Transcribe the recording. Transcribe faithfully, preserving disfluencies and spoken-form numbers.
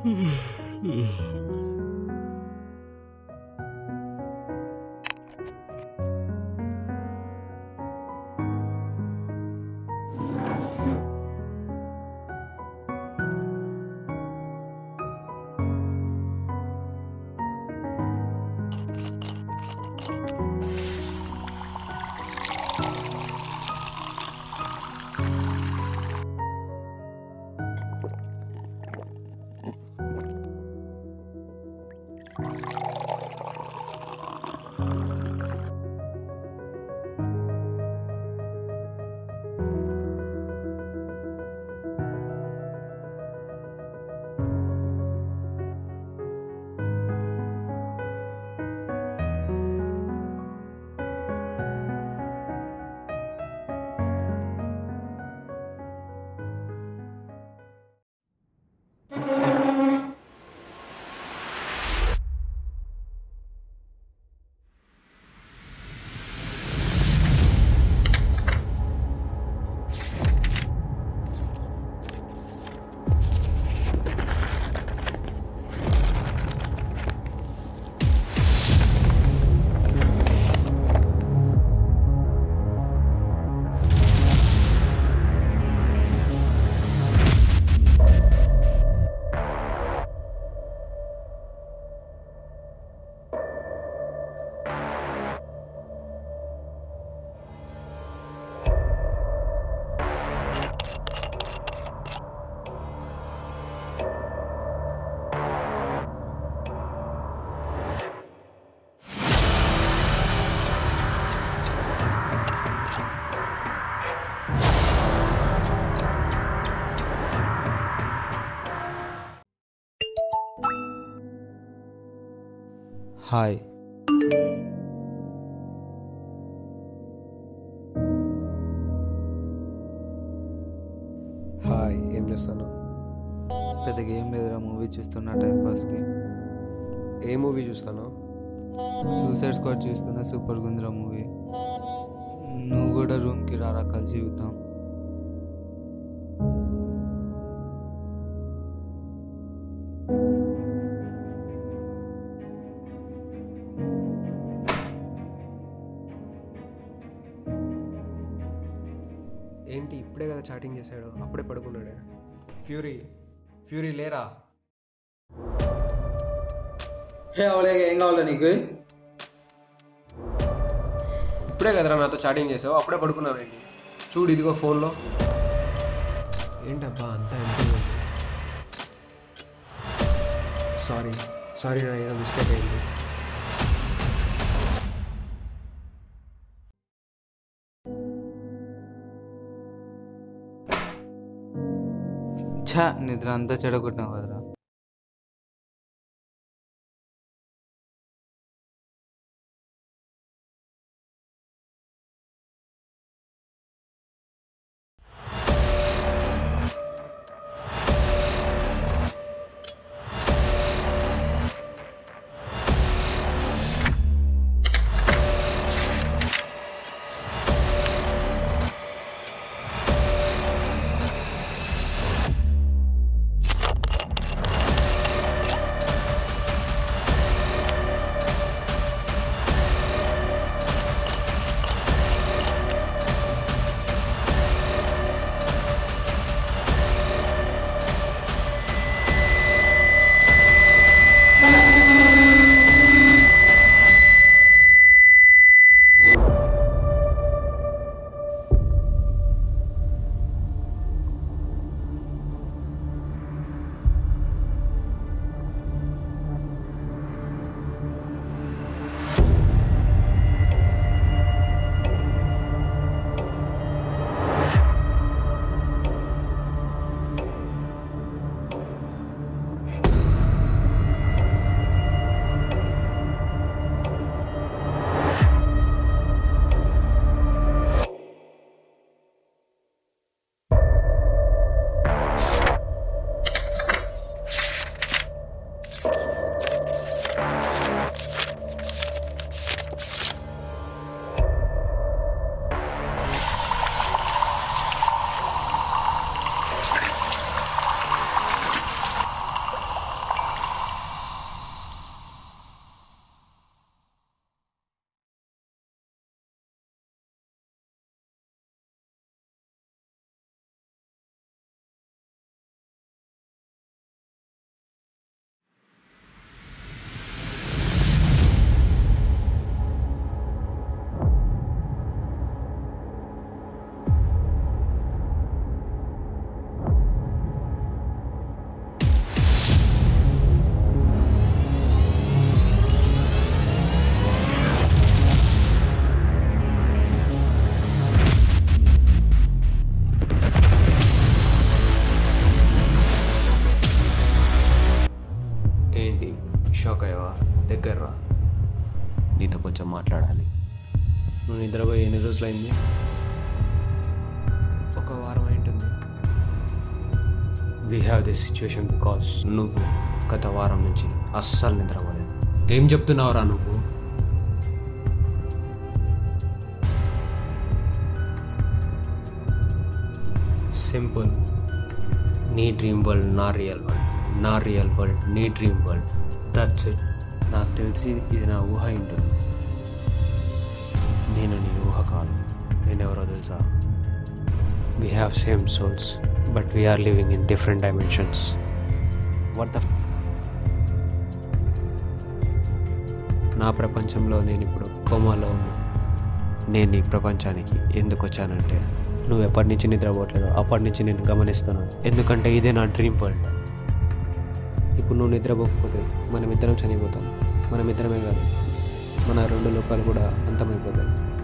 Hi. Hi, ఏం చేస్తాను? పెద్దగా ఏం లేదురా, మూవీ చూస్తున్నా టైంపాస్కి. ఏ మూవీ చూస్తాను? సూసైడ్ స్క్వాడ్ చూస్తున్నా, సూపర్ గుంద్రా మూవీ. నువ్వు కూడా రూమ్కి రారా, కలిసి చూద్దాం. ఏంటి ఇప్పుడే కదా చాటింగ్ చేశాడు, అప్పుడే పడుకున్నాడే? ఫ్యూరీ ఫ్యూరీ లేరా? హే అవలేగా, ఏం కావాలా నీకు? ఇప్పుడే కదరా నాతో చాటింగ్ చేసావు, అప్పుడే పడుకున్నావేంటి? చూడు ఇదిగో ఫోన్లో. ఏంటబ్బా అంతా ఎంతో. సారీ సారీ నా ఏదో మిస్టేక్ అయింది. ఛా, నిద్ర అంతా చెడగొట్టినావు కదరా. నీతో కొంచెం మాట్లాడాలి. నువ్వు నిద్రపోయి ఎన్ని రోజులైంది? ఒక వారం అయింటుంది. We have this situation because నువ్వు గత వారం నుంచి అస్సలు నిద్రపోలేదు. ఏం చెప్తున్నావురా నువ్వు? సింపుల్. నీ డ్రీమ్ వరల్డ్ నా రియల్ వరల్డ్, నా రియల్ వరల్డ్ నీ డ్రీమ్ వరల్డ్. That's it. నాకు తెలిసి ఇది నా ఊహ ఉంటుంది. నేను నీ ఊహ కాదు. నేనెవరో తెలుసా? We have same souls but we are living in different dimensions. What the నా ప్రపంచంలో నేను ఇప్పుడు కోమాలో ఉన్నా. నేను ఈ ప్రపంచానికి ఎందుకు వచ్చానంటే నువ్వు ఎప్పటి నుంచి నిద్రపోవట్లేదో అప్పటి నుంచి నేను గమనిస్తున్నాను. ఎందుకంటే ఇదే నా డ్రీమ్ వరల్డ్. ఇప్పుడు నువ్వు నిద్రపోకపోతే మనమిద్దరం చనిపోతాం. మనమిద్దరమే కాదు, మన రెండు లోకాలు కూడా అంతమైపోతాయి.